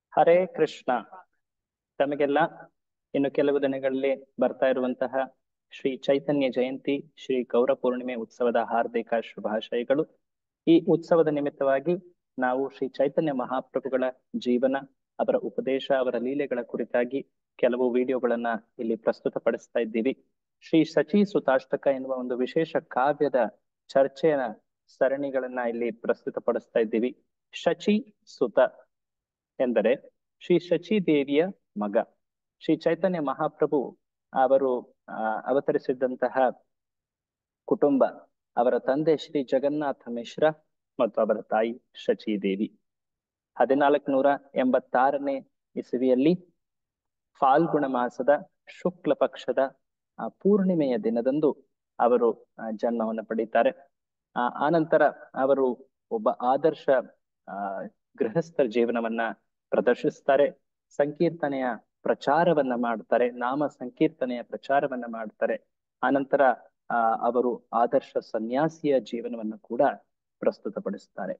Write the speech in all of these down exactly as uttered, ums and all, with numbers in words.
ಹರೇ ಕೃಷ್ಣ. ತಮಗೆಲ್ಲ ಇನ್ನು ಕೆಲವು ದಿನಗಳಲ್ಲಿ ಬರ್ತಾ ಇರುವಂತಹ ಶ್ರೀ ಚೈತನ್ಯ ಜಯಂತಿ, ಶ್ರೀ ಗೌರ ಪೂರ್ಣಿಮೆ ಉತ್ಸವದ ಹಾರ್ದಿಕ ಶುಭಾಶಯಗಳು. ಈ ಉತ್ಸವದ ನಿಮಿತ್ತವಾಗಿ ನಾವು ಶ್ರೀ ಚೈತನ್ಯ ಮಹಾಪ್ರಭುಗಳ ಜೀವನ, ಅವರ ಉಪದೇಶ, ಅವರ ಲೀಲೆಗಳ ಕುರಿತಾಗಿ ಕೆಲವು ವಿಡಿಯೋಗಳನ್ನ ಇಲ್ಲಿ ಪ್ರಸ್ತುತಪಡಿಸ್ತಾ ಇದ್ದೀವಿ. ಶ್ರೀ ಶಚಿ ಸುತಾಷ್ಟಕ ಎನ್ನುವ ಒಂದು ವಿಶೇಷ ಕಾವ್ಯದ ಚರ್ಚೆಯ ಸರಣಿಗಳನ್ನ ಇಲ್ಲಿ ಪ್ರಸ್ತುತಪಡಿಸ್ತಾ ಇದ್ದೀವಿ. ಶಚಿ ಸುತ ಎಂದರೆ ಶ್ರೀ ಶಚಿ ದೇವಿಯ ಮಗ. ಶ್ರೀ ಚೈತನ್ಯ ಮಹಾಪ್ರಭು ಅವರು ಆ ಅವತರಿಸಿದಂತಹ ಕುಟುಂಬ, ಅವರ ತಂದೆ ಶ್ರೀ ಜಗನ್ನಾಥ ಮಿಶ್ರ ಮತ್ತು ಅವರ ತಾಯಿ ಶಚಿ ದೇವಿ. ಹದಿನಾಲ್ಕು ನೂರ ಎಂಬತ್ತಾರನೇ ಇಸವಿಯಲ್ಲಿ ಫಾಲ್ಗುಣ ಮಾಸದ ಶುಕ್ಲ ಪಕ್ಷದ ಪೂರ್ಣಿಮೆಯ ದಿನದಂದು ಅವರು ಜನ್ಮವನ್ನು ಪಡೀತಾರೆ. ಆ ಆನಂತರ ಅವರು ಒಬ್ಬ ಆದರ್ಶ ಆ ಗೃಹಸ್ಥ ಜೀವನವನ್ನ ಪ್ರದರ್ಶಿಸ್ತಾರೆ. ಸಂಕೀರ್ತನೆಯ ಪ್ರಚಾರವನ್ನ ಮಾಡ್ತಾರೆ, ನಾಮ ಸಂಕೀರ್ತನೆಯ ಪ್ರಚಾರವನ್ನ ಮಾಡ್ತಾರೆ. ಆನಂತರ ಆ ಅವರು ಆದರ್ಶ ಸನ್ಯಾಸಿಯ ಜೀವನವನ್ನು ಕೂಡ ಪ್ರಸ್ತುತಪಡಿಸ್ತಾರೆ.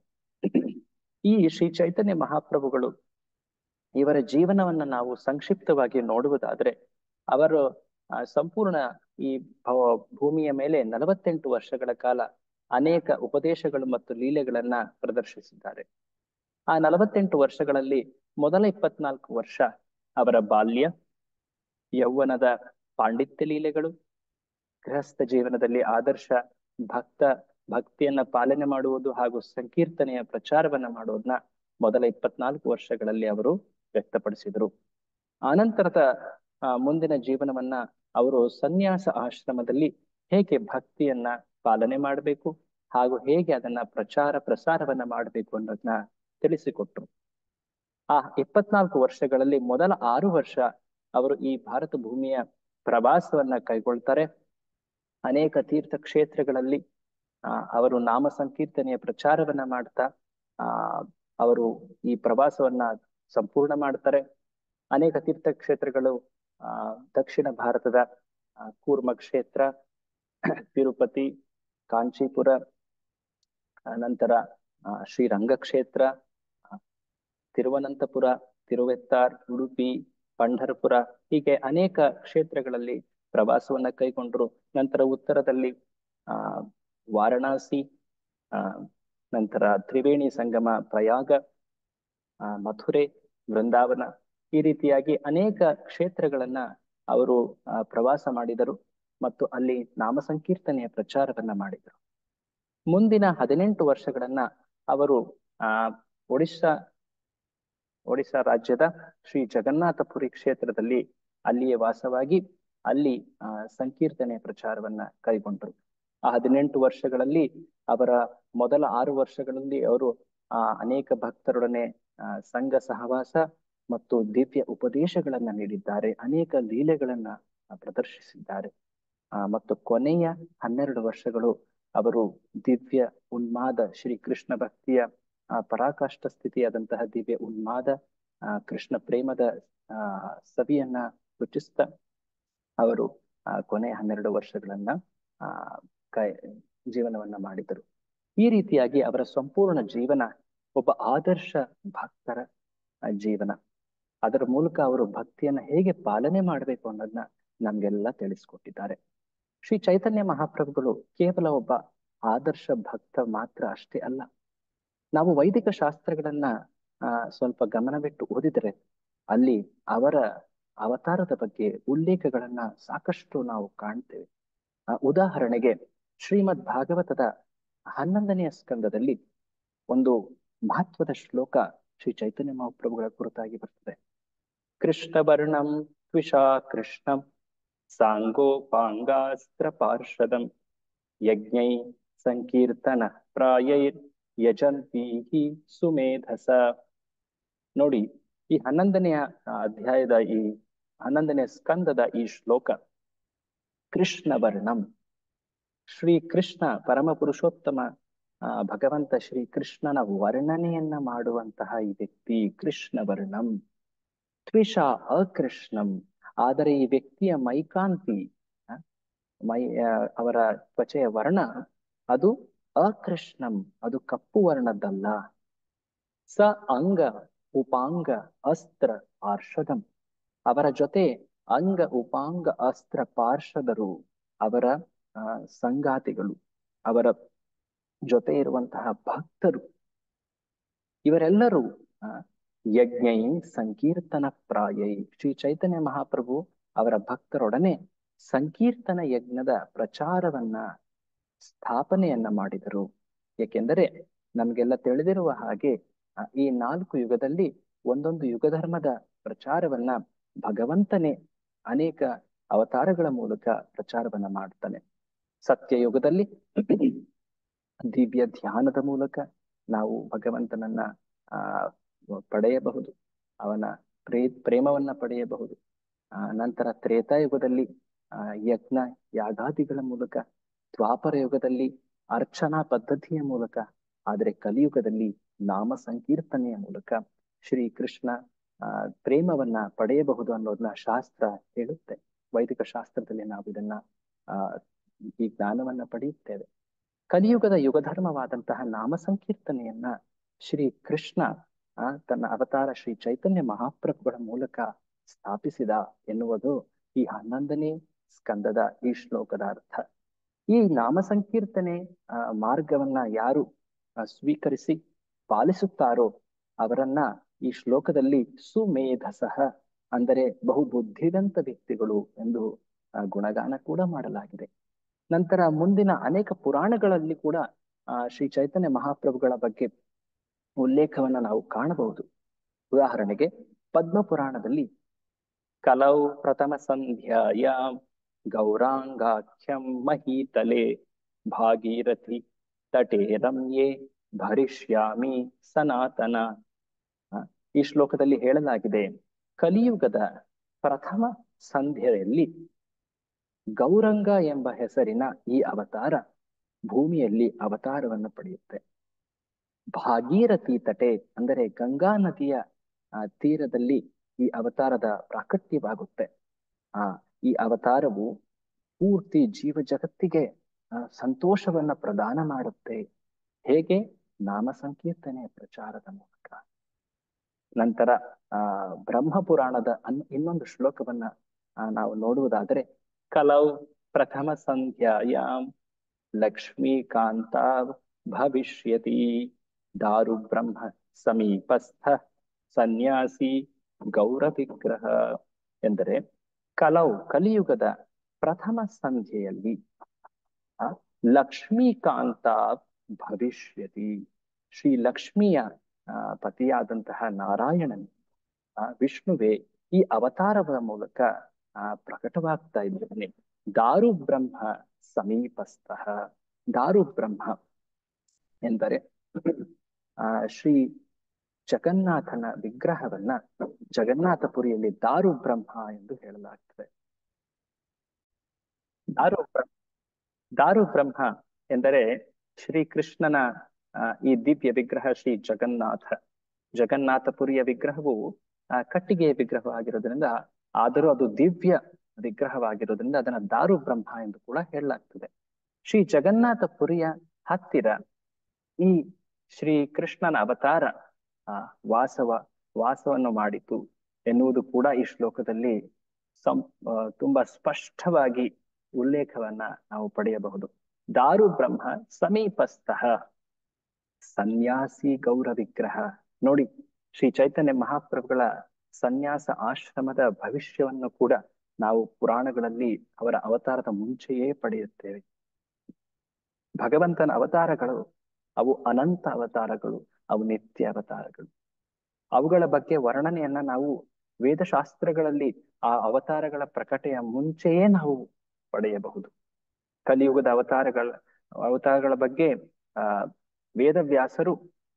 ಈ ಶ್ರೀ ಚೈತನ್ಯ ಮಹಾಪ್ರಭುಗಳು ಇವರ ಜೀವನವನ್ನ ನಾವು ಸಂಕ್ಷಿಪ್ತವಾಗಿ ನೋಡುವುದಾದ್ರೆ, ಅವರು ಸಂಪೂರ್ಣ ಈ ಭೂಮಿಯ ಮೇಲೆ ನಲವತ್ತೆಂಟು ವರ್ಷಗಳ ಕಾಲ ಅನೇಕ ಉಪದೇಶಗಳು ಮತ್ತು ಲೀಲೆಗಳನ್ನ ಪ್ರದರ್ಶಿಸಿದ್ದಾರೆ. ಆ ನಲವತ್ತೆಂಟು ವರ್ಷಗಳಲ್ಲಿ ಮೊದಲ ಇಪ್ಪತ್ನಾಲ್ಕು ವರ್ಷ ಅವರ ಬಾಲ್ಯ, ಯೌವನದ ಪಾಂಡಿತ್ಯ ಲೀಲೆಗಳು, ಗೃಹಸ್ಥ ಜೀವನದಲ್ಲಿ ಆದರ್ಶ ಭಕ್ತ ಭಕ್ತಿಯನ್ನ ಪಾಲನೆ ಮಾಡುವುದು ಹಾಗೂ ಸಂಕೀರ್ತನೆಯ ಪ್ರಚಾರವನ್ನ ಮಾಡೋದನ್ನ ಮೊದಲ ಇಪ್ಪತ್ನಾಲ್ಕು ವರ್ಷಗಳಲ್ಲಿ ಅವರು ವ್ಯಕ್ತಪಡಿಸಿದರು. ಆನಂತರದ ಆ ಮುಂದಿನ ಜೀವನವನ್ನ ಅವರು ಸನ್ಯಾಸ ಆಶ್ರಮದಲ್ಲಿ ಹೇಗೆ ಭಕ್ತಿಯನ್ನ ಪಾಲನೆ ಮಾಡಬೇಕು ಹಾಗೂ ಹೇಗೆ ಅದನ್ನ ಪ್ರಚಾರ ಪ್ರಸಾರವನ್ನ ಮಾಡಬೇಕು ಅನ್ನೋದನ್ನ ತಿಳಿಸಿಕೊಟ್ರು. ಆ ಇಪ್ಪತ್ನಾಲ್ಕು ವರ್ಷಗಳಲ್ಲಿ ಮೊದಲ ಆರು ವರ್ಷ ಅವರು ಈ ಭಾರತ ಭೂಮಿಯ ಪ್ರವಾಸವನ್ನ ಕೈಗೊಳ್ತಾರೆ. ಅನೇಕ ತೀರ್ಥ ಕ್ಷೇತ್ರಗಳಲ್ಲಿ ಆ ಅವರು ನಾಮ ಸಂಕೀರ್ತನೆಯ ಪ್ರಚಾರವನ್ನ ಮಾಡ್ತಾ ಆ ಅವರು ಈ ಪ್ರವಾಸವನ್ನ ಸಂಪೂರ್ಣ ಮಾಡ್ತಾರೆ. ಅನೇಕ ತೀರ್ಥ ಕ್ಷೇತ್ರಗಳು ಆ ದಕ್ಷಿಣ ಭಾರತದ ಕೂರ್ಮ ಕ್ಷೇತ್ರ, ತಿರುಪತಿ, ಕಾಂಚೀಪುರ, ನಂತರ ಶ್ರೀರಂಗ ಕ್ಷೇತ್ರ, ತಿರುವನಂತಪುರ, ತಿರುವೆತ್ತಾರ್, ಉಡುಪಿ, ಪಂಢರಪುರ, ಹೀಗೆ ಅನೇಕ ಕ್ಷೇತ್ರಗಳಲ್ಲಿ ಪ್ರವಾಸವನ್ನ ಕೈಗೊಂಡ್ರು. ನಂತರ ಉತ್ತರದಲ್ಲಿ ಆ ವಾರಣಾಸಿ, ಆ ನಂತರ ತ್ರಿವೇಣಿ ಸಂಗಮ ಪ್ರಯಾಗ, ಆ ಮಥುರೆ, ವೃಂದಾವನ, ಈ ರೀತಿಯಾಗಿ ಅನೇಕ ಕ್ಷೇತ್ರಗಳನ್ನ ಅವರು ಪ್ರವಾಸ ಮಾಡಿದರು ಮತ್ತು ಅಲ್ಲಿ ನಾಮ ಸಂಕೀರ್ತನೆಯ ಪ್ರಚಾರವನ್ನ ಮಾಡಿದರು. ಮುಂದಿನ ಹದಿನೆಂಟು ವರ್ಷಗಳನ್ನ ಅವರು ಆ ಒಡಿಶಾ ಒಡಿಶಾ ರಾಜ್ಯದ ಶ್ರೀ ಜಗನ್ನಾಥಪುರಿ ಕ್ಷೇತ್ರದಲ್ಲಿ ಅಲ್ಲಿಯೇ ವಾಸವಾಗಿ ಅಲ್ಲಿ ಆ ಸಂಕೀರ್ತನೆಯ ಪ್ರಚಾರವನ್ನ ಕೈಗೊಂಡರು. ಆ ಹದಿನೆಂಟು ವರ್ಷಗಳಲ್ಲಿ ಅವರ ಮೊದಲ ಆರು ವರ್ಷಗಳಲ್ಲಿ ಅವರು ಆ ಅನೇಕ ಭಕ್ತರೊಡನೆ ಆ ಸಂಘ ಸಹವಾಸ ಮತ್ತು ದಿವ್ಯ ಉಪದೇಶಗಳನ್ನ ನೀಡಿದ್ದಾರೆ, ಅನೇಕ ಲೀಲೆಗಳನ್ನ ಪ್ರದರ್ಶಿಸಿದ್ದಾರೆ. ಆ ಮತ್ತು ಕೊನೆಯ ಹನ್ನೆರಡು ವರ್ಷಗಳು ಅವರು ದಿವ್ಯ ಉನ್ಮಾದ ಶ್ರೀ ಕೃಷ್ಣ ಭಕ್ತಿಯ ಆ ಪರಾಕಾಷ್ಠ ಸ್ಥಿತಿಯಾದಂತಹ ದಿವ್ಯ ಉನ್ಮಾದ ಆ ಕೃಷ್ಣ ಪ್ರೇಮದ ಆ ಸವಿಯನ್ನ ರುಚಿಸ್ತಾ ಅವರು ಆ ಕೊನೆಯ ಹನ್ನೆರಡು ವರ್ಷಗಳನ್ನ ಆ ಕೈ ಜೀವನವನ್ನ ಮಾಡಿದರು. ಈ ರೀತಿಯಾಗಿ ಅವರ ಸಂಪೂರ್ಣ ಜೀವನ ಒಬ್ಬ ಆದರ್ಶ ಭಕ್ತರ ಜೀವನ. ಅದರ ಮೂಲಕ ಅವರು ಭಕ್ತಿಯನ್ನ ಹೇಗೆ ಪಾಲನೆ ಮಾಡಬೇಕು ಅನ್ನೋದನ್ನ ನಮ್ಗೆಲ್ಲ ತಿಳಿಸ್ಕೊಟ್ಟಿದ್ದಾರೆ. ಶ್ರೀ ಚೈತನ್ಯ ಮಹಾಪ್ರಭುಗಳು ಕೇವಲ ಒಬ್ಬ ಆದರ್ಶ ಭಕ್ತ ಮಾತ್ರ ಅಷ್ಟೇ ಅಲ್ಲ. ನಾವು ವೈದಿಕ ಶಾಸ್ತ್ರಗಳನ್ನ ಆ ಸ್ವಲ್ಪ ಗಮನವಿಟ್ಟು ಓದಿದರೆ ಅಲ್ಲಿ ಅವರ ಅವತಾರದ ಬಗ್ಗೆ ಉಲ್ಲೇಖಗಳನ್ನ ಸಾಕಷ್ಟು ನಾವು ಕಾಣ್ತೇವೆ. ಉದಾಹರಣೆಗೆ ಶ್ರೀಮದ್ ಭಾಗವತದ ಹನ್ನೊಂದನೆಯ ಸ್ಕಂದದಲ್ಲಿ ಒಂದು ಮಹತ್ವದ ಶ್ಲೋಕ ಶ್ರೀ ಚೈತನ್ಯ ಮಹಾಪ್ರಭುಗಳ ಕುರಿತಾಗಿ ಬರ್ತದೆ. ಕೃಷ್ಣ ವರ್ಣಂ ತ್ವಿಷಾ ಕೃಷ್ಣಂ ಸಾಂಗೋಪಾಂಗಾಸ್ತ್ರ ಪಾರ್ಷದಂ ಯಜ್ಞೈ ಸಂಕೀರ್ತನ ಪ್ರಾಯೈರ್ ಯಜಂತೀಹಿ ಸುಮೇಧಸ. ನೋಡಿ, ಈ ಹನ್ನೊಂದನೆಯ ಅಧ್ಯಾಯದ ಈ ಹನ್ನೊಂದನೆಯ ಸ್ಕಂದದ ಈ ಶ್ಲೋಕ ಕೃಷ್ಣ ವರ್ಣಂ, ಶ್ರೀ ಕೃಷ್ಣ ಪರಮ ಪುರುಷೋತ್ತಮ ಆ ಭಗವಂತ ಶ್ರೀ ಕೃಷ್ಣನ ವರ್ಣನೆಯನ್ನ ಮಾಡುವಂತಹ ಈ ವ್ಯಕ್ತಿ ಕೃಷ್ಣ ವರ್ಣಂ. ತ್ವಿಷ ಅಕೃಷ್ಣಂ, ಆದರೆ ಈ ವ್ಯಕ್ತಿಯ ಮೈಕಾಂತಿ ಮೈ ಅವರ ತ್ವಚೆಯ ವರ್ಣ ಅದು ಅಕೃಷ್ಣಂ, ಅದು ಕಪ್ಪು ವರ್ಣದ್ದಲ್ಲ. ಸ ಅಂಗ, ಉಪಾಂಗ ಅಸ್ತ್ರ ಪಾರ್ಷದಂ. ಅವರ ಜೊತೆ ಅಂಗ ಉಪಾಂಗ ಅಸ್ತ್ರ ಪಾರ್ಷದರು, ಅವರ ಆ ಸಂಗಾತಿಗಳು, ಅವರ ಜೊತೆ ಇರುವಂತಹ ಭಕ್ತರು, ಇವರೆಲ್ಲರೂ ಆ ಯಜ್ಞೈ ಸಂಕೀರ್ತನ ಪ್ರಾಯೈ. ಶ್ರೀ ಚೈತನ್ಯ ಮಹಾಪ್ರಭು ಅವರ ಭಕ್ತರೊಡನೆ ಸಂಕೀರ್ತನ ಯಜ್ಞದ ಪ್ರಚಾರವನ್ನ ಸ್ಥಾಪನೆಯನ್ನ ಮಾಡಿದರು. ಏಕೆಂದರೆ ನಮಗೆಲ್ಲ ತಿಳಿದಿರುವ ಹಾಗೆ ಈ ನಾಲ್ಕು ಯುಗದಲ್ಲಿ ಒಂದೊಂದು ಯುಗಧರ್ಮದ ಪ್ರಚಾರವನ್ನ ಭಗವಂತನೇ ಅನೇಕ ಅವತಾರಗಳ ಮೂಲಕ ಪ್ರಚಾರವನ್ನ ಮಾಡ್ತಾನೆ. ಸತ್ಯಯುಗದಲ್ಲಿ ದಿವ್ಯ ಧ್ಯಾನದ ಮೂಲಕ ನಾವು ಭಗವಂತನನ್ನ ಆ ಪಡೆಯಬಹುದು, ಅವನ ಪ್ರೇ ಪ್ರೇಮವನ್ನ ಪಡೆಯಬಹುದು. ಆ ನಂತರ ತ್ರೇತಾಯುಗದಲ್ಲಿ ಆ ಯಜ್ಞ ಯಾಗಾದಿಗಳ ಮೂಲಕ, ದ್ವಾಪರ ಯುಗದಲ್ಲಿ ಅರ್ಚನಾ ಪದ್ಧತಿಯ ಮೂಲಕ, ಆದರೆ ಕಲಿಯುಗದಲ್ಲಿ ನಾಮ ಸಂಕೀರ್ತನೆಯ ಮೂಲಕ ಶ್ರೀ ಕೃಷ್ಣ ಆ ಪ್ರೇಮವನ್ನ ಪಡೆಯಬಹುದು ಅನ್ನೋದನ್ನ ಶಾಸ್ತ್ರ ಹೇಳುತ್ತೆ. ವೈದಿಕ ಶಾಸ್ತ್ರದಲ್ಲಿ ನಾವು ಇದನ್ನ ಆ ಈ ಜ್ಞಾನವನ್ನ ಪಡೆಯುತ್ತೇವೆ. ಕಲಿಯುಗದ ಯುಗಧರ್ಮವಾದಂತಹ ನಾಮ ಸಂಕೀರ್ತನೆಯನ್ನ ಶ್ರೀ ಕೃಷ್ಣ ಆ ತನ್ನ ಅವತಾರ ಶ್ರೀ ಚೈತನ್ಯ ಮಹಾಪ್ರಭುಗಳ ಮೂಲಕ ಸ್ಥಾಪಿಸಿದ ಎನ್ನುವುದು ಈ ಹನ್ನೊಂದನೇ ಸ್ಕಂದದ ಈ ಶ್ಲೋಕದ ಅರ್ಥ. ಈ ನಾಮ ಸಂಕೀರ್ತನೆ ಆ ಮಾರ್ಗವನ್ನ ಯಾರು ಸ್ವೀಕರಿಸಿ ಪಾಲಿಸುತ್ತಾರೋ ಅವರನ್ನ ಈ ಶ್ಲೋಕದಲ್ಲಿ ಸುಮೇಧಸಃ ಅಂದರೆ ಬಹು ಬುದ್ಧಿವಂತ ವ್ಯಕ್ತಿಗಳು ಎಂದು ಗುಣಗಾನ ಕೂಡ ಮಾಡಲಾಗಿದೆ. ನಂತರ ಮುಂದಿನ ಅನೇಕ ಪುರಾಣಗಳಲ್ಲಿ ಕೂಡ ಆ ಶ್ರೀ ಚೈತನ್ಯ ಮಹಾಪ್ರಭುಗಳ ಬಗ್ಗೆ ಉಲ್ಲೇಖವನ್ನ ನಾವು ಕಾಣಬಹುದು. ಉದಾಹರಣೆಗೆ ಪದ್ಮ ಪುರಾಣದಲ್ಲಿ ಕಲೌ ಪ್ರಥಮ ಸಂಧ್ಯಾಯಾಂ ಗೌರಾಂಗಾಖ್ಯಂ ಮಹೀತಲೆ ಭಾಗೀರಥಿ ತಟೇ ರಮ್ಯೆ ಭರಿಷ್ಯಾಮಿ ಸನಾತನ. ಈ ಶ್ಲೋಕದಲ್ಲಿ ಹೇಳಲಾಗಿದೆ, ಕಲಿಯುಗದ ಪ್ರಥಮ ಸಂಧ್ಯೆಯಲ್ಲಿ ಗೌರಂಗ ಎಂಬ ಹೆಸರಿನ ಈ ಅವತಾರ ಭೂಮಿಯಲ್ಲಿ ಅವತಾರವನ್ನು ಪಡೆಯುತ್ತೆ. ಭಾಗೀರಥಿ ತಟೆ ಅಂದರೆ ಗಂಗಾ ನದಿಯ ತೀರದಲ್ಲಿ ಈ ಅವತಾರದ ಪ್ರಾಕಟ್ಯವಾಗುತ್ತೆ. ಆ ಈ ಅವತಾರವು ಪೂರ್ತಿ ಜೀವ ಜಗತ್ತಿಗೆ ಸಂತೋಷವನ್ನ ಪ್ರದಾನ ಮಾಡುತ್ತೆ. ಹೇಗೆ? ನಾಮ ಸಂಕೀರ್ತನೆಯ ಪ್ರಚಾರದ ಮೂಲಕ. ನಂತರ ಆ ಬ್ರಹ್ಮ ಪುರಾಣದ ಅನ್ ಇನ್ನೊಂದು ಶ್ಲೋಕವನ್ನ ನಾವು ನೋಡುವುದಾದರೆ, ಕಲೌ ಪ್ರಥಮ ಸಂಧ್ಯಾಯಾಂ ಲಕ್ಷ್ಮೀಕಾಂತ ಭವಿಷ್ಯತಿ ದಾರು ಬ್ರಹ್ಮ ಸಮೀಪಸ್ಥ ಸನ್ಯಾಸಿ ಗೌರವಿಗ್ರಹ. ಎಂದರೆ ಕಲೌ ಕಲಿಯುಗದ ಪ್ರಥಮ ಸಂಧ್ಯೆಯಲ್ಲಿ ಲಕ್ಷ್ಮೀಕಾಂತ ಭವಿಷ್ಯತಿ, ಶ್ರೀ ಲಕ್ಷ್ಮಿಯ ಪತಿಯಾದಂತಹ ನಾರಾಯಣನ್ ವಿಷ್ಣುವೇ ಈ ಅವತಾರದ ಮೂಲಕ ಆ ಪ್ರಕಟವಾಗ್ತಾ ಇದ್ದಾನೆ. ದಾರು ಬ್ರಹ್ಮ ಸಮೀಪಸ್ಥ. ದಾರು ಬ್ರಹ್ಮ ಎಂದರೆ ಆ ಶ್ರೀ ಜಗನ್ನಾಥನ ವಿಗ್ರಹವನ್ನ ಜಗನ್ನಾಥಪುರಿಯಲ್ಲಿ ದಾರು ಬ್ರಹ್ಮ ಎಂದು ಹೇಳಲಾಗ್ತದೆ. ದಾರು ಬ್ರಹ್ಮ ದಾರು ಬ್ರಹ್ಮ ಎಂದರೆ ಶ್ರೀ ಕೃಷ್ಣನ ಈ ದಿವ್ಯ ವಿಗ್ರಹ ಶ್ರೀ ಜಗನ್ನಾಥ. ಜಗನ್ನಾಥಪುರಿಯ ವಿಗ್ರಹವು ಕಟ್ಟಿಗೆಯ ವಿಗ್ರಹವಾಗಿರೋದ್ರಿಂದ, ಆದರೂ ಅದು ದಿವ್ಯ ವಿಗ್ರಹವಾಗಿರೋದ್ರಿಂದ ಅದನ್ನ ದಾರು ಬ್ರಹ್ಮ ಎಂದು ಕೂಡ ಹೇಳಲಾಗ್ತದೆ. ಶ್ರೀ ಜಗನ್ನಾಥಪುರಿಯ ಹತ್ತಿರ ಈ ಶ್ರೀ ಕೃಷ್ಣನ ಅವತಾರ ಆ ವಾಸವ ವಾಸವನ್ನು ಮಾಡಿತು ಎನ್ನುವುದು ಕೂಡ ಈ ಶ್ಲೋಕದಲ್ಲಿ ಸಂ ತುಂಬಾ ಸ್ಪಷ್ಟವಾಗಿ ಉಲ್ಲೇಖವನ್ನ ನಾವು ಪಡೆಯಬಹುದು. ದಾರು ಬ್ರಹ್ಮ ಸಮೀಪಸ್ಥ ಸನ್ಯಾಸಿ ಗೌರ ವಿಗ್ರಹ. ನೋಡಿ, ಶ್ರೀ ಚೈತನ್ಯ ಮಹಾಪ್ರಭುಗಳ ಸನ್ಯಾಸ ಆಶ್ರಮದ ಭವಿಷ್ಯವನ್ನು ಕೂಡ ನಾವು ಪುರಾಣಗಳಲ್ಲಿ ಅವರ ಅವತಾರದ ಮುಂಚೆಯೇ ಪಡೆಯುತ್ತೇವೆ. ಭಗವಂತನ ಅವತಾರಗಳು ಅವು ಅನಂತ ಅವತಾರಗಳು, ಅವು ನಿತ್ಯ ಅವತಾರಗಳು. ಅವುಗಳ ಬಗ್ಗೆ ವರ್ಣನೆಯನ್ನ ನಾವು ವೇದಶಾಸ್ತ್ರಗಳಲ್ಲಿ ಆ ಅವತಾರಗಳ ಪ್ರಕಟೆಯ ಮುಂಚೆಯೇ ನಾವು ಪಡೆಯಬಹುದು. ಕಲಿಯುಗದ ಅವತಾರಗಳ ಅವತಾರಗಳ ಬಗ್ಗೆ ಆ ವೇದವ್ಯಾಸರು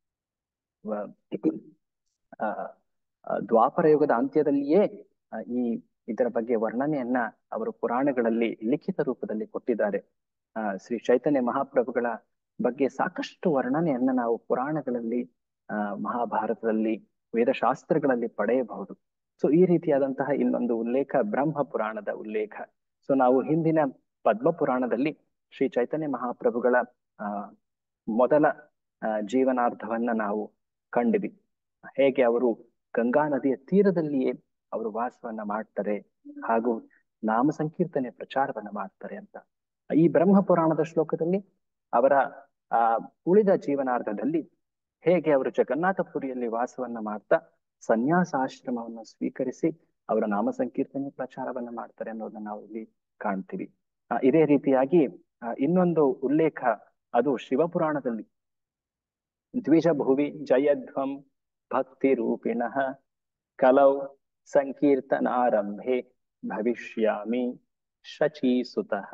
ಆ ದ್ವಾಪರ ಯುಗದ ಅಂತ್ಯದಲ್ಲಿಯೇ ಈ ಇದರ ಬಗ್ಗೆ ವರ್ಣನೆಯನ್ನ ಅವರು ಪುರಾಣಗಳಲ್ಲಿ ಲಿಖಿತ ರೂಪದಲ್ಲಿ ಕೊಟ್ಟಿದ್ದಾರೆ. ಆ ಶ್ರೀ ಚೈತನ್ಯ ಮಹಾಪ್ರಭುಗಳ ಬಗ್ಗೆ ಸಾಕಷ್ಟು ವರ್ಣನೆಯನ್ನ ನಾವು ಪುರಾಣಗಳಲ್ಲಿ ಆ ಮಹಾಭಾರತದಲ್ಲಿ ವೇದಶಾಸ್ತ್ರಗಳಲ್ಲಿ ಪಡೆಯಬಹುದು. ಸೊ ಈ ರೀತಿಯಾದಂತಹ ಇನ್ನೊಂದು ಉಲ್ಲೇಖ ಬ್ರಹ್ಮ ಪುರಾಣದ ಉಲ್ಲೇಖ. ಸೊ ನಾವು ಹಿಂದಿನ ಪದ್ಮ ಪುರಾಣದಲ್ಲಿ ಶ್ರೀ ಚೈತನ್ಯ ಮಹಾಪ್ರಭುಗಳ ಆ ಮೊದಲ ಜೀವನಾರ್ಧವನ್ನ ನಾವು ಕಂಡಿವಿ. ಹೇಗೆ ಅವರು ಗಂಗಾ ನದಿಯ ತೀರದಲ್ಲಿಯೇ ಅವರು ವಾಸವನ್ನ ಮಾಡ್ತಾರೆ ಹಾಗೂ ನಾಮ ಸಂಕೀರ್ತನೆ ಪ್ರಚಾರವನ್ನ ಮಾಡ್ತಾರೆ ಅಂತ ಈ ಬ್ರಹ್ಮ ಪುರಾಣದ ಶ್ಲೋಕದಲ್ಲಿ ಅವರ ಆ ಉಳಿದ ಜೀವನಾರ್ಧದಲ್ಲಿ ಹೇಗೆ ಅವರು ಜಗನ್ನಾಥಪುರಿಯಲ್ಲಿ ವಾಸವನ್ನ ಮಾಡ್ತಾ ಸನ್ಯಾಸಾಶ್ರಮವನ್ನು ಸ್ವೀಕರಿಸಿ ಅವರ ನಾಮ ಸಂಕೀರ್ತನೆ ಪ್ರಚಾರವನ್ನ ಮಾಡ್ತಾರೆ ಅನ್ನೋದನ್ನ ನಾವು ಇಲ್ಲಿ ಕಾಣ್ತೀವಿ. ಆ ಇದೇ ರೀತಿಯಾಗಿ ಆ ಇನ್ನೊಂದು ಉಲ್ಲೇಖ ಅದು ಶಿವಪುರಾಣದಲ್ಲಿ ದ್ವಿಜ ಭುವಿ ಜಯಧ್ವಂ ಭಕ್ತಿ ರೂಪಿಣಃ ಕಲೌ ಸಂಕೀರ್ತನಾರಂಭೆ ಭವಿಷ್ಯಾಮಿ ಶಚೀಸುತಃ.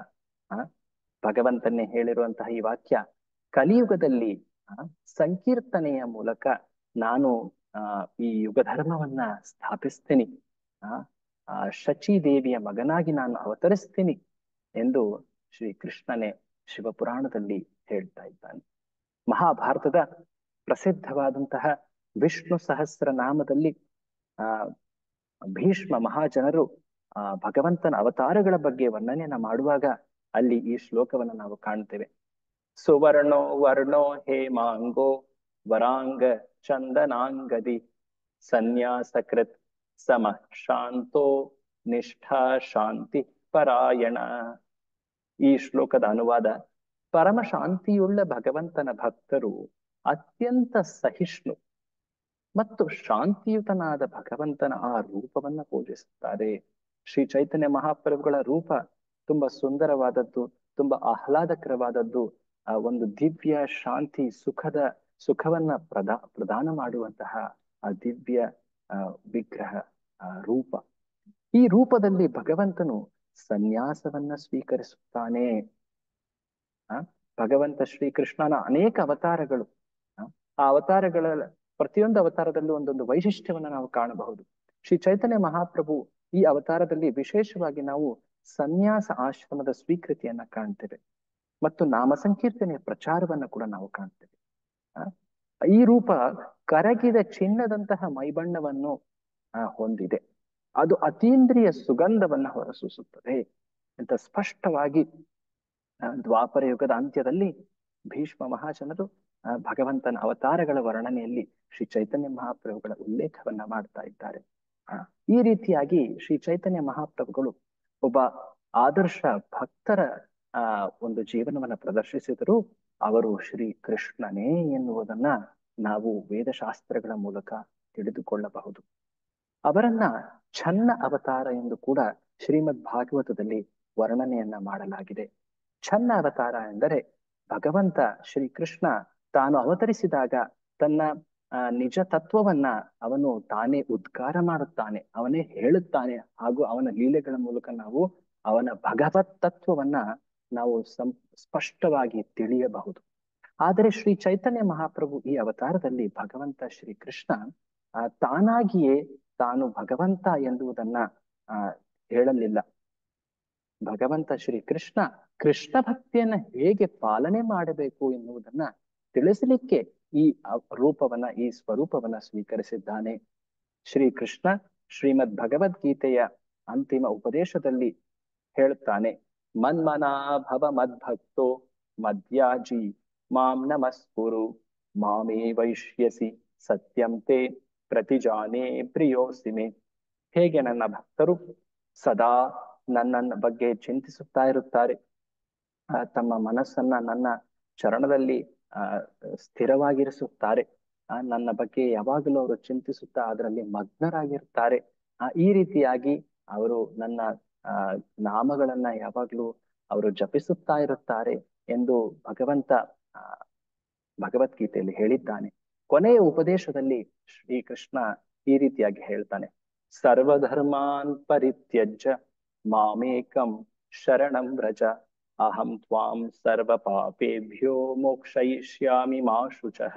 ಭಗವಂತನೇ ಹೇಳಿರುವಂತಹ ಈ ವಾಕ್ಯ ಕಲಿಯುಗದಲ್ಲಿ ಸಂಕೀರ್ತನೆಯ ಮೂಲಕ ನಾನು ಆ ಈ ಯುಗ ಧರ್ಮವನ್ನ ಸ್ಥಾಪಿಸ್ತೀನಿ, ಆ ಶಚಿ ದೇವಿಯ ಮಗನಾಗಿ ನಾನು ಅವತರಿಸ್ತೀನಿ ಎಂದು ಶ್ರೀ ಕೃಷ್ಣನೇ ಶಿವಪುರಾಣದಲ್ಲಿ ಹೇಳ್ತಾ ಇದ್ದಾನೆ. ಮಹಾಭಾರತದ ಪ್ರಸಿದ್ಧವಾದಂತಹ ವಿಷ್ಣು ಸಹಸ್ರನಾಮದಲ್ಲಿ ಆ ಭೀಷ್ಮ ಮಹಾಜನರು ಆ ಭಗವಂತನ ಅವತಾರಗಳ ಬಗ್ಗೆ ವರ್ಣನೆಯನ್ನ ಮಾಡುವಾಗ ಅಲ್ಲಿ ಈ ಶ್ಲೋಕವನ್ನು ನಾವು ಕಾಣ್ತೇವೆ. ಸುವರ್ಣೋ ವರ್ಣೋ ಹೇಮಾಂಗೋ ವರಾಂಗ ಚಂದನಾಂಗದಿ ಸನ್ಯಾಸಕೃತ್ ಸಮ ಶಾಂತೋ ನಿಷ್ಠಾ ಶಾಂತಿ ಪರಾಯಣ. ಈ ಶ್ಲೋಕದ ಅನುವಾದ: ಪರಮ ಶಾಂತಿಯುಳ್ಳ ಭಗವಂತನ ಭಕ್ತರು ಅತ್ಯಂತ ಸಹಿಷ್ಣು ಮತ್ತು ಶಾಂತಿಯುತನಾದ ಭಗವಂತನ ಆ ರೂಪವನ್ನ ಪೂಜಿಸುತ್ತಾರೆ. ಶ್ರೀ ಚೈತನ್ಯ ಮಹಾಪ್ರಭುಗಳ ರೂಪ ತುಂಬಾ ಸುಂದರವಾದದ್ದು, ತುಂಬಾ ಆಹ್ಲಾದಕರವಾದದ್ದು, ಆ ಒಂದು ದಿವ್ಯ ಶಾಂತಿ ಸುಖದ ಸುಖವನ್ನ ಪ್ರದಾ ಪ್ರದಾನ ಮಾಡುವಂತಹ ಆ ದಿವ್ಯ ಆ ವಿಗ್ರಹ ಆ ರೂಪ. ಈ ರೂಪದಲ್ಲಿ ಭಗವಂತನು ಸನ್ಯಾಸವನ್ನ ಸ್ವೀಕರಿಸುತ್ತಾನೆ. ಆ ಭಗವಂತ ಶ್ರೀಕೃಷ್ಣನ ಅನೇಕ ಅವತಾರಗಳು, ಆ ಅವತಾರಗಳ ಪ್ರತಿಯೊಂದು ಅವತಾರದಲ್ಲೂ ಒಂದೊಂದು ವೈಶಿಷ್ಟ್ಯವನ್ನ ನಾವು ಕಾಣಬಹುದು. ಶ್ರೀ ಚೈತನ್ಯ ಮಹಾಪ್ರಭು ಈ ಅವತಾರದಲ್ಲಿ ವಿಶೇಷವಾಗಿ ನಾವು ಸನ್ಯಾಸ ಆಶ್ರಮದ ಸ್ವೀಕೃತಿಯನ್ನ ಕಾಣ್ತೇವೆ ಮತ್ತು ನಾಮ ಸಂಕೀರ್ತನೆಯ ಪ್ರಚಾರವನ್ನ ಕೂಡ ನಾವು ಕಾಣ್ತೇವೆ. ಈ ರೂಪ ಕರಗಿದ ಚಿನ್ನದಂತಹ ಮೈಬಣ್ಣವನ್ನು ಹೊಂದಿದೆ. ಅದು ಅತೀಂದ್ರಿಯ ಸುಗಂಧವನ್ನ ಹೊರಸೂಸುತ್ತದೆ ಅಂತ ಸ್ಪಷ್ಟವಾಗಿ ದ್ವಾಪರ ಯುಗದ ಅಂತ್ಯದಲ್ಲಿ ಭೀಷ್ಮ ಮಹಾಜನರು ಭಗವಂತನ ಅವತಾರಗಳ ವರ್ಣನೆಯಲ್ಲಿ ಶ್ರೀ ಚೈತನ್ಯ ಮಹಾಪ್ರಭುಗಳ ಉಲ್ಲೇಖವನ್ನ ಮಾಡ್ತಾ ಇದ್ದಾರೆ. ಈ ರೀತಿಯಾಗಿ ಶ್ರೀ ಚೈತನ್ಯ ಮಹಾಪ್ರಭುಗಳು ಒಬ್ಬ ಆದರ್ಶ ಭಕ್ತರ ಆ ಒಂದು ಜೀವನವನ್ನ ಪ್ರದರ್ಶಿಸಿದರೂ ಅವರು ಶ್ರೀ ಕೃಷ್ಣನೇ ಎನ್ನುವುದನ್ನ ನಾವು ವೇದಶಾಸ್ತ್ರಗಳ ಮೂಲಕ ತಿಳಿದುಕೊಳ್ಳಬಹುದು. ಅವರನ್ನ ಛನ್ನ ಅವತಾರ ಎಂದು ಕೂಡ ಶ್ರೀಮದ್ ಭಾಗವತದಲ್ಲಿ ವರ್ಣನೆಯನ್ನ ಮಾಡಲಾಗಿದೆ. ಛನ್ನ ಅವತಾರ ಎಂದರೆ ಭಗವಂತ ಶ್ರೀಕೃಷ್ಣ ತಾನು ಅವತರಿಸಿದಾಗ ತನ್ನ ಆ ನಿಜ ತತ್ವವನ್ನ ಅವನು ತಾನೇ ಉದ್ಗಾರ ಮಾಡುತ್ತಾನೆ, ಅವನೇ ಹೇಳುತ್ತಾನೆ, ಹಾಗೂ ಅವನ ಲೀಲೆಗಳ ಮೂಲಕ ನಾವು ಅವನ ಭಗವತ್ ತತ್ವವನ್ನ ನಾವು ಸಂ ಸ್ಪಷ್ಟವಾಗಿ ತಿಳಿಯಬಹುದು. ಆದರೆ ಶ್ರೀ ಚೈತನ್ಯ ಮಹಾಪ್ರಭು ಈ ಅವತಾರದಲ್ಲಿ ಭಗವಂತ ಶ್ರೀಕೃಷ್ಣ ಆ ತಾನಾಗಿಯೇ ತಾನು ಭಗವಂತ ಎನ್ನುವುದನ್ನ ಆ ಹೇಳಲಿಲ್ಲ. ಭಗವಂತ ಶ್ರೀಕೃಷ್ಣ ಕೃಷ್ಣ ಭಕ್ತಿಯನ್ನ ಹೇಗೆ ಪಾಲನೆ ಮಾಡಬೇಕು ಎನ್ನುವುದನ್ನ ತಿಳಿಸಲಿಕ್ಕೆ ಈ ರೂಪವನ್ನ ಈ ಸ್ವರೂಪವನ್ನ ಸ್ವೀಕರಿಸಿದ್ದಾನೆ. ಶ್ರೀಕೃಷ್ಣ ಶ್ರೀಮದ್ ಭಗವದ್ಗೀತೆಯ ಅಂತಿಮ ಉಪದೇಶದಲ್ಲಿ ಹೇಳುತ್ತಾನೆ, ಮನ್ಮನಾ ಭವ ಮದ್ಭಕ್ತೋ ಮದ್ಯಾಜಿ ಮಾಂ ನಮಸ್ಕುರು ಮಾಮೇ ವೈಷ್ಯಸಿ ಸತ್ಯಂ ತೇ ಪ್ರತಿಜಾನೇ ಪ್ರಿಯೋಸಿಮೆ. ಹೇಗೆ ನನ್ನ ಭಕ್ತರು ಸದಾ ನನ್ನ ಬಗ್ಗೆ ಚಿಂತಿಸುತ್ತಾ ಇರುತ್ತಾರೆ, ತಮ್ಮ ಮನಸ್ಸನ್ನ ನನ್ನ ಚರಣದಲ್ಲಿ ಆ ಸ್ಥಿರವಾಗಿರಿಸುತ್ತಾರೆ, ಆ ನನ್ನ ಬಗ್ಗೆ ಯಾವಾಗಲೂ ಅವರು ಚಿಂತಿಸುತ್ತಾ ಅದರಲ್ಲಿ ಮಗ್ನರಾಗಿರುತ್ತಾರೆ, ಆ ಈ ರೀತಿಯಾಗಿ ಅವರು ನನ್ನ ಆ ನಾಮಗಳನ್ನ ಯಾವಾಗ್ಲೂ ಅವರು ಜಪಿಸುತ್ತಾ ಇರುತ್ತಾರೆ ಎಂದು ಭಗವಂತ ಆ ಭಗವದ್ಗೀತೆಯಲ್ಲಿ ಹೇಳಿದ್ದಾನೆ. ಕೊನೆಯ ಉಪದೇಶದಲ್ಲಿ ಶ್ರೀಕೃಷ್ಣ ಈ ರೀತಿಯಾಗಿ ಹೇಳ್ತಾನೆ, ಸರ್ವಧರ್ಮಾನ್ ಪರಿತ್ಯಜ್ಯ ಮಾಮೇಕಂ ಶರಣಂ ವ್ರಜ ಅಹಂ ತ್ವಾಂ ಸರ್ವ ಪಾಪೇಭ್ಯೋ ಮೋಕ್ಷಯಿಷ್ಯಾಮಿ ಮಾ ಶುಚಃ.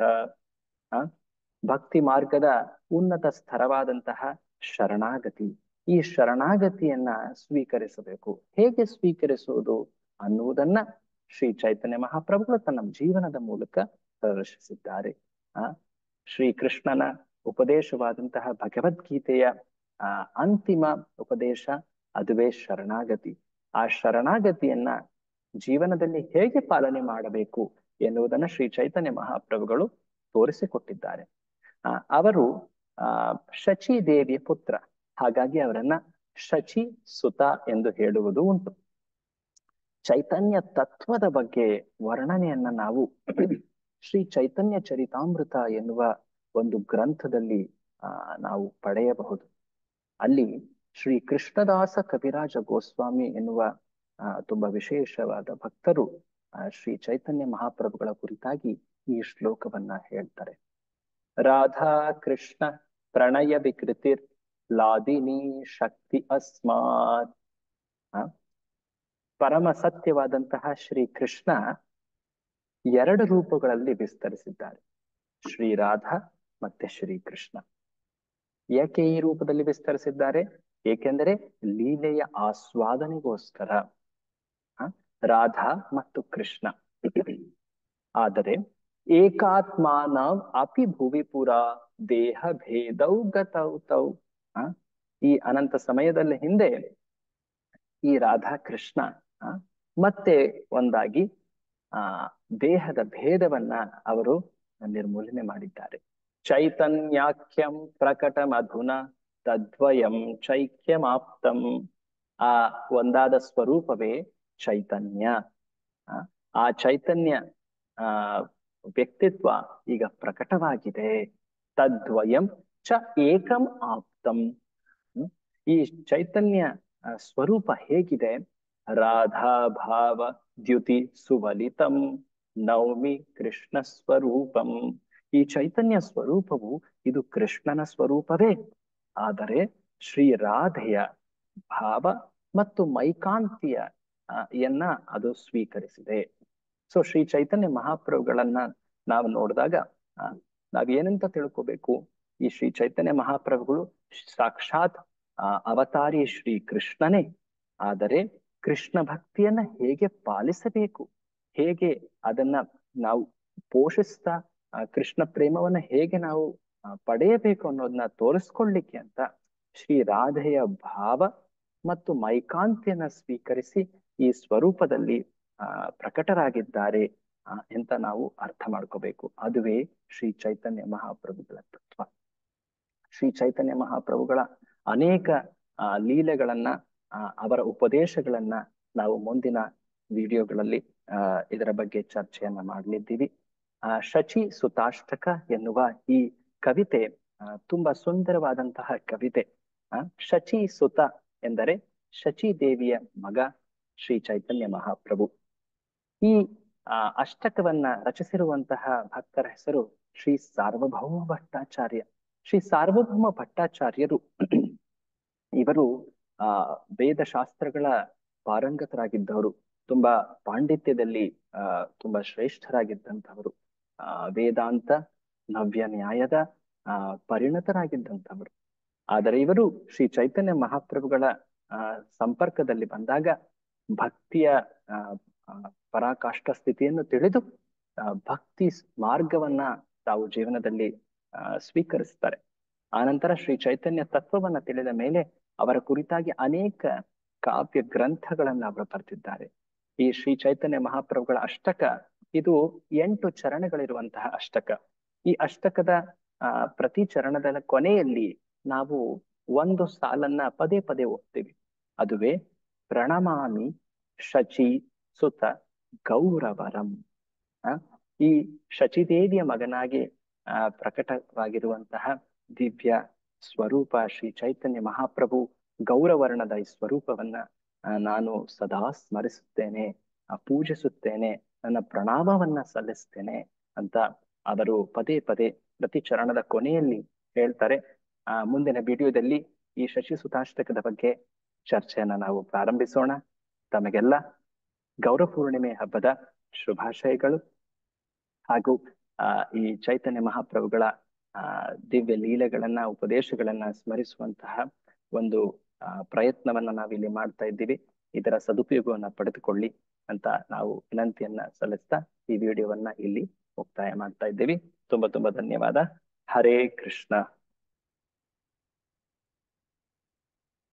ಭಕ್ತಿ ಮಾರ್ಗದ ಉನ್ನತ ಸ್ತರವಾದಂತಹ ಶರಣಾಗತಿ, ಈ ಶರಣಾಗತಿಯನ್ನ ಸ್ವೀಕರಿಸಬೇಕು. ಹೇಗೆ ಸ್ವೀಕರಿಸುವುದು ಅನ್ನುವುದನ್ನ ಶ್ರೀ ಚೈತನ್ಯ ಮಹಾಪ್ರಭುಗಳು ತನ್ನ ಜೀವನದ ಮೂಲಕ ಪ್ರದರ್ಶಿಸಿದ್ದಾರೆ. ಆ ಶ್ರೀಕೃಷ್ಣನ ಉಪದೇಶವಾದಂತಹ ಭಗವದ್ಗೀತೆಯ ಆ ಅಂತಿಮ ಉಪದೇಶ ಅದುವೇ ಶರಣಾಗತಿ. ಆ ಶರಣಾಗತಿಯನ್ನ ಜೀವನದಲ್ಲಿ ಹೇಗೆ ಪಾಲನೆ ಮಾಡಬೇಕು ಎನ್ನುವುದನ್ನ ಶ್ರೀ ಚೈತನ್ಯ ಮಹಾಪ್ರಭುಗಳು ತೋರಿಸಿಕೊಟ್ಟಿದ್ದಾರೆ. ಆ, ಅವರು ಆ ಶಚಿ ದೇವಿಯ ಪುತ್ರ, ಹಾಗಾಗಿ ಅವರನ್ನ ಶಚಿ ಸುತ ಎಂದು ಹೇಳುವುದು ಉಂಟು. ಚೈತನ್ಯ ತತ್ವದ ಬಗ್ಗೆ ವರ್ಣನೆಯನ್ನ ನಾವು ಶ್ರೀ ಚೈತನ್ಯ ಚರಿತಾಮೃತ ಎನ್ನುವ ಒಂದು ಗ್ರಂಥದಲ್ಲಿ ಆ ನಾವು ಪಡೆಯಬಹುದು. ಅಲ್ಲಿ ಶ್ರೀ ಕೃಷ್ಣದಾಸ ಕವಿರಾಜ ಗೋಸ್ವಾಮಿ ಎನ್ನುವ ಆ ತುಂಬಾ ವಿಶೇಷವಾದ ಭಕ್ತರು ಆ ಶ್ರೀ ಚೈತನ್ಯ ಮಹಾಪ್ರಭುಗಳ ಕುರಿತಾಗಿ ಈ ಶ್ಲೋಕವನ್ನ ಹೇಳ್ತಾರೆ. ರಾಧಾ ಕೃಷ್ಣ ಪ್ರಣಯ ವಿಕೃತಿರ್ ಲಾದಿನಿ ಶಕ್ತಿ ಅಸ್ಮಾತ್. ಪರಮ ಸತ್ಯವಾದಂತಹ ಶ್ರೀ ಕೃಷ್ಣ ಎರಡು ರೂಪಗಳಲ್ಲಿ ವಿಸ್ತರಿಸಿದ್ದಾರೆ, ಶ್ರೀ ರಾಧಾ ಮತ್ತೆ ಶ್ರೀ ಕೃಷ್ಣ. ಯಾಕೆ ಈ ರೂಪದಲ್ಲಿ ವಿಸ್ತರಿಸಿದ್ದಾರೆ? ಏಕೆಂದರೆ ಲೀಲೆಯ ಆಸ್ವಾದನೆಗೋಸ್ಕರ ರಾಧಾ ಮತ್ತು ಕೃಷ್ಣ. ಆದರೆ ಏಕಾತ್ಮಾನವ್ ಅಪಿ ಭುವಿಪುರ ದೇಹ ಭೇದೌ ಗತೌ ತೌ. ಈ ಅನಂತ ಸಮಯದಲ್ಲಿ ಹಿಂದೆ ಈ ರಾಧಾ ಕೃಷ್ಣ ಮತ್ತೆ ಒಂದಾಗಿ ಆ ದೇಹದ ಭೇದವನ್ನ ಅವರು ನಿರ್ಮೂಲನೆ ಮಾಡಿದ್ದಾರೆ. ಚೈತನ್ಯಾಖ್ಯಂ ಪ್ರಕಟ ಮಧುನ ತದ್ವಯಂ ಚೈಕ್ಯಮಾಪ್ತಂ. ಆ ಒಂದಾದ ಸ್ವರೂಪವೇ ಚೈತನ್ಯ. ಆ ಚೈತನ್ಯ ಆ ವ್ಯಕ್ತಿತ್ವ ಈಗ ಪ್ರಕಟವಾಗಿದೆ. ತದ್ವಯಂ ಚ ಏಕಂ ಆಪ್ತಂ. ಈ ಚೈತನ್ಯ ಸ್ವರೂಪ ಹೇಗಿದೆ? ರಾಧಾ ಭಾವ ದ್ಯುತಿ ಸುವಲಿತಂ ನೌಮಿ ಕೃಷ್ಣ ಸ್ವರೂಪಂ. ಈ ಚೈತನ್ಯ ಸ್ವರೂಪವು ಇದು ಕೃಷ್ಣನ ಸ್ವರೂಪವೇ, ಆದರೆ ಶ್ರೀ ರಾಧೆಯ ಭಾವ ಮತ್ತು ಮೈಕಾಂತಿಯ ಯನ್ನ ಅದು ಸ್ವೀಕರಿಸಿದೆ. ಸೊ ಶ್ರೀ ಚೈತನ್ಯ ಮಹಾಪ್ರಭುಗಳನ್ನ ನಾವು ನೋಡಿದಾಗ ನಾವೇನಂತ ತಿಳ್ಕೋಬೇಕು? ಈ ಶ್ರೀ ಚೈತನ್ಯ ಮಹಾಪ್ರಭುಗಳು ಸಾಕ್ಷಾತ್ ಆ ಅವತಾರಿ ಶ್ರೀ ಕೃಷ್ಣನೇ. ಆದರೆ ಕೃಷ್ಣ ಭಕ್ತಿಯನ್ನ ಹೇಗೆ ಪಾಲಿಸಬೇಕು, ಹೇಗೆ ಅದನ್ನ ನಾವು ಪೋಷಿಸ್ತಾ ಕೃಷ್ಣ ಪ್ರೇಮವನ್ನ ಹೇಗೆ ನಾವು ಪಡೆಯಬೇಕು ಅನ್ನೋದನ್ನ ತೋರಿಸ್ಕೊಳ್ಳಿಕ್ಕೆ ಅಂತ ಶ್ರೀ ರಾಧೆಯ ಭಾವ ಮತ್ತು ಮೈಕಾಂತಿಯನ್ನ ಸ್ವೀಕರಿಸಿ ಈ ಸ್ವರೂಪದಲ್ಲಿ ಆ ಪ್ರಕಟರಾಗಿದ್ದಾರೆ ಅಂತ ನಾವು ಅರ್ಥ ಮಾಡ್ಕೋಬೇಕು. ಅದುವೇ ಶ್ರೀ ಚೈತನ್ಯ ಮಹಾಪ್ರಭುಗಳ ತತ್ವ. ಶ್ರೀ ಚೈತನ್ಯ ಮಹಾಪ್ರಭುಗಳ ಅನೇಕ ಆ ಲೀಲೆಗಳನ್ನ ಆ ಅವರ ಉಪದೇಶಗಳನ್ನ ನಾವು ಮುಂದಿನ ವಿಡಿಯೋಗಳಲ್ಲಿ ಆ ಇದರ ಬಗ್ಗೆ ಚರ್ಚೆಯನ್ನ ಮಾಡಲಿದ್ದೀವಿ. ಆ ಶಚಿ ಸುತಾಷ್ಟಕ ಎನ್ನುವ ಈ ಕವಿತೆ ತುಂಬಾ ಸುಂದರವಾದಂತಹ ಕವಿತೆ. ಆ ಶಚಿ ಸುತ ಎಂದರೆ ಶಚಿ ದೇವಿಯ ಮಗ ಶ್ರೀ ಚೈತನ್ಯ ಮಹಾಪ್ರಭು. ಈ ಆ ಅಷ್ಟಕವನ್ನ ರಚಿಸಿರುವಂತಹ ಭಕ್ತರ ಹೆಸರು ಶ್ರೀ ಸಾರ್ವಭೌಮ ಭಟ್ಟಾಚಾರ್ಯ. ಶ್ರೀ ಸಾರ್ವಭೌಮ ಭಟ್ಟಾಚಾರ್ಯರು ಇವರು ಆ ವೇದಶಾಸ್ತ್ರಗಳ ಪಾರಂಗತರಾಗಿದ್ದವರು, ತುಂಬಾ ಪಾಂಡಿತ್ಯದಲ್ಲಿ ಆ ತುಂಬಾ ಶ್ರೇಷ್ಠರಾಗಿದ್ದಂಥವರು, ಆ ವೇದಾಂತ ನವ್ಯ ನ್ಯಾಯದ ಆ ಪರಿಣತರಾಗಿದ್ದಂಥವರು. ಆದರೆ ಇವರು ಶ್ರೀ ಚೈತನ್ಯ ಮಹಾಪ್ರಭುಗಳ ಆ ಸಂಪರ್ಕದಲ್ಲಿ ಬಂದಾಗ ಭಕ್ತಿಯ ಆ ಪರಾಕಾಷ್ಠ ಸ್ಥಿತಿಯನ್ನು ತಿಳಿದು ಭಕ್ತಿ ಮಾರ್ಗವನ್ನ ತಾವು ಜೀವನದಲ್ಲಿ ಆ ಸ್ವೀಕರಿಸ್ತಾರೆ. ಆನಂತರ ಶ್ರೀ ಚೈತನ್ಯ ತತ್ವವನ್ನ ತಿಳಿದ ಮೇಲೆ ಅವರ ಕುರಿತಾಗಿ ಅನೇಕ ಕಾವ್ಯ ಗ್ರಂಥಗಳನ್ನ ಅವರು ಬರೆದಿದ್ದಾರೆ. ಈ ಶ್ರೀ ಚೈತನ್ಯ ಮಹಾಪ್ರಭುಗಳ ಅಷ್ಟಕ ಇದು ಎಂಟು ಚರಣಗಳಿರುವಂತಹ ಅಷ್ಟಕ. ಈ ಅಷ್ಟಕದ ಆ ಪ್ರತಿ ಚರಣದ ಕೊನೆಯಲ್ಲಿ ನಾವು ಒಂದು ಸಾಲನ್ನ ಪದೇ ಪದೇ ಓದ್ತೀವಿ. ಅದುವೇ ಪ್ರಣಮಾಮಿ ಶಚಿ ಸುತ ಗೌರವರಂ. ಆ ಈ ಶಚಿದೇವಿಯ ಮಗನಾಗಿ ಆ ಪ್ರಕಟವಾಗಿರುವಂತಹ ದಿವ್ಯ ಸ್ವರೂಪ ಶ್ರೀ ಚೈತನ್ಯ ಮಹಾಪ್ರಭು ಗೌರವರ್ಣದ ಈ ಸ್ವರೂಪವನ್ನ ನಾನು ಸದಾ ಸ್ಮರಿಸುತ್ತೇನೆ, ಪೂಜಿಸುತ್ತೇನೆ, ನನ್ನ ಪ್ರಣಾಮವನ್ನ ಸಲ್ಲಿಸ್ತೇನೆ ಅಂತ ಅವರು ಪದೇ ಪದೇ ಪ್ರತಿ ಚರಣದ ಕೊನೆಯಲ್ಲಿ ಹೇಳ್ತಾರೆ. ಆ ಮುಂದಿನ ವಿಡಿಯೋದಲ್ಲಿ ಈ ಶಚಿ ಸುತಾಷ್ಟಕದ ಬಗ್ಗೆ ಚರ್ಚೆಯನ್ನ ನಾವು ಪ್ರಾರಂಭಿಸೋಣ. ತಮಗೆಲ್ಲ ಗೌರ ಪೂರ್ಣಿಮೆ ಹಬ್ಬದ ಶುಭಾಶಯಗಳು. ಹಾಗೂ ಆ ಈ ಚೈತನ್ಯ ಮಹಾಪ್ರಭುಗಳ ಆ ದಿವ್ಯ ಲೀಲೆಗಳನ್ನ ಉಪದೇಶಗಳನ್ನ ಸ್ಮರಿಸುವಂತಹ ಒಂದು ಆ ಪ್ರಯತ್ನವನ್ನ ನಾವಿಲ್ಲಿ ಮಾಡ್ತಾ ಇದ್ದೀವಿ. ಇದರ ಸದುಪಯೋಗವನ್ನ ಪಡೆದುಕೊಳ್ಳಿ ಅಂತ ನಾವು ವಿನಂತಿಯನ್ನ ಸಲ್ಲಿಸ್ತಾ ಈ ವಿಡಿಯೋವನ್ನ ಇಲ್ಲಿ ಮುಕ್ತಾಯ ಮಾಡ್ತಾ ಇದ್ದೀವಿ. ತುಂಬಾ ತುಂಬಾ ಧನ್ಯವಾದ. ಹರೇ ಕೃಷ್ಣ.